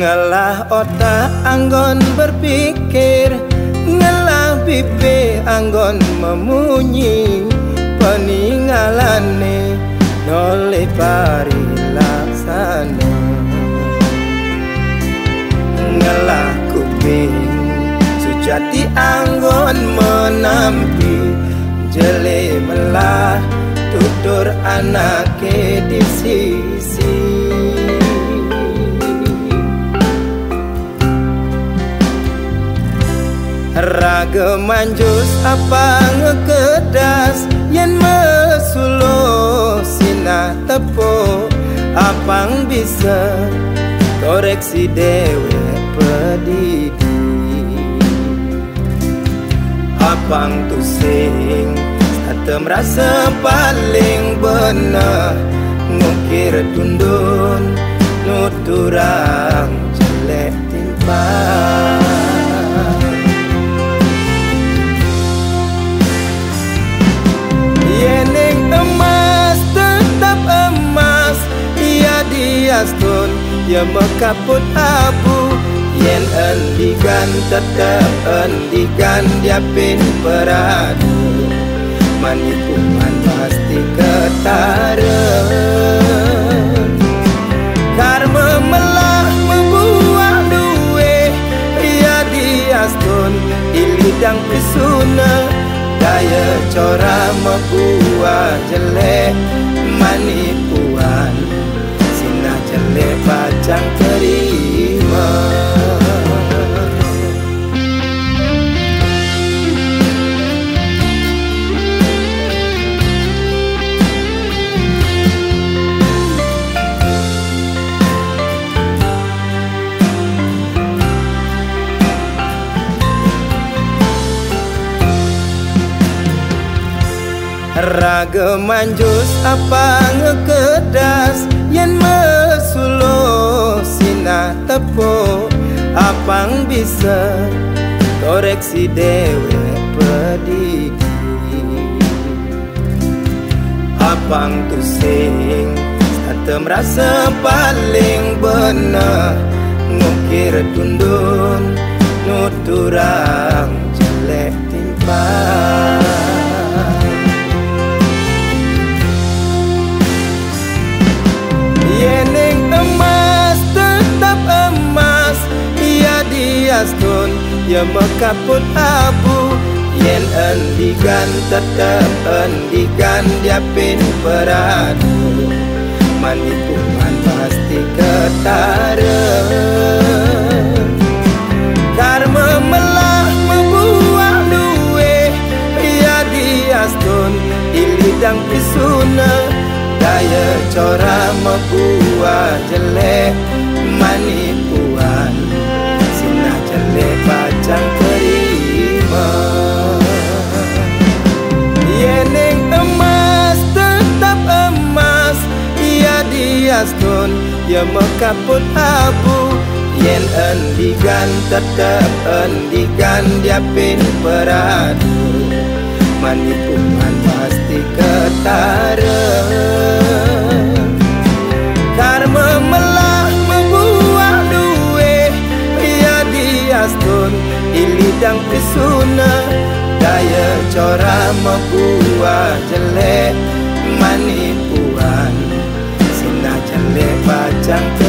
Ngelah otak anggon berpikir, ngelah pipi anggon memunyi, peninggalane noleh pari laksana. Ngelah kuping sujati anggon menampi, jele melah tutur anake di sisi. Raga manjus apa ngekedas, yen mesulo sina tepo, apang bisa koreksi dewe pedidi. Apang tusing sate merasa paling bener, ngukir tundun nuturang jelek timpang. Yeneng emas tetap emas, ia diastun ia mekaput abu. Yen endikan tetap endikan dia pin peradu, manipuman pasti ketara. Karma melah membuah duwe, ia diastun ilidang pisuna. Daya cora membuat jelek manipuan, sina jelek pacang terima. Raga manjus apa ngekedas, yen mesulo sina tepo, apang bisa koreksi dewe pedidi. Apang tusing sate merasa paling bener, ngukir tundun nuturang jelek timpang. Yeneng emas tetap emas, ia diastun ia mekaput abu. Yen endikan tetap endikan dia pin peradu, manipuman pasti ketara. Karma melah membuah duwe, ia diastun ilidang pisuna. Daya cora membuat jelek manipuan, sina jelek pacang terima. Yeneng emas tetap emas, ia diastun ia mekaput abu. Yen endikan tetap endikan dia pin peradu, manipuan pasti ketara. Karma melah membuah duwe, ia diastun ilidang pisuna. Daya cora membuat jelek manipuan, sina jelek pacang